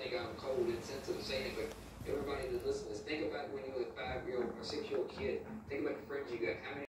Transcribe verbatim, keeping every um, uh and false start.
think I'm cold and sensitive saying it, but everybody that listens, think about when you were a five-year-old or six-year-old kid. Think about the friends you got. How many